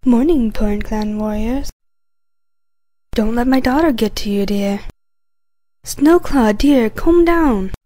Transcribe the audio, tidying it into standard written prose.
Morning, Porn Clan warriors. Don't let my daughter get to you, dear. Snowclaw, dear, calm down.